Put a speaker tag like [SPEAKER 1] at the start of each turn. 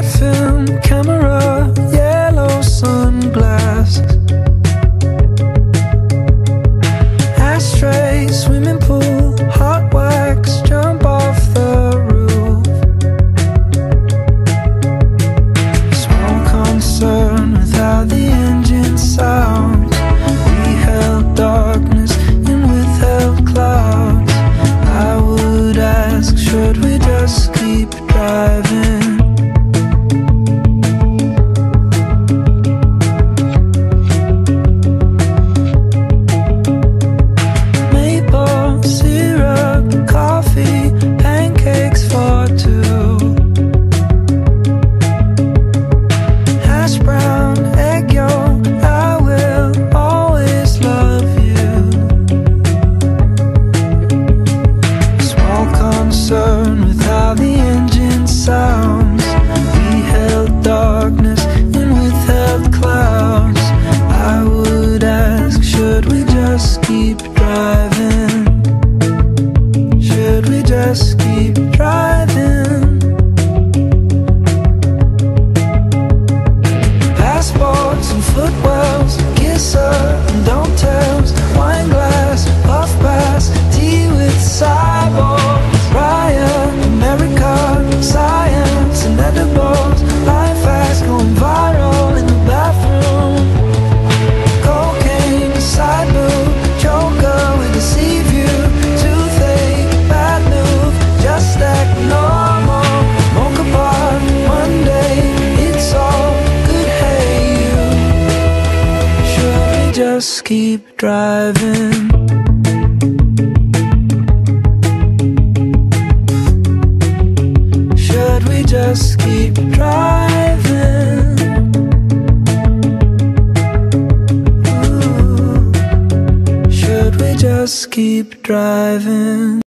[SPEAKER 1] film camera, yellow sunglasses, ashtray, swimming pool, hot wax, jump off the roof. Small concern with how the engine sounds. We held darkness and withheld clouds. I would ask, should we just keep driving? Maple syrup, coffee, pancakes for two, hash brown, egg yolk, I will always love you. Small concern with how the engine sounds. We held darkness and withheld clouds. I would ask, should we just keep driving? Should we just keep driving? Passports and footwells, kisser and don't tells, wine glass, puff pass, tea with cyborgs. Riot America, science and edibles, life fast, going viral in the bathroom. Cocaine, side boob, joker with a sea view, toothache, bad move, just act normal. Moka bar, Monday, it's all good, hey you. Should we just keep driving? Should we just keep driving? Ooh. Should we just keep driving?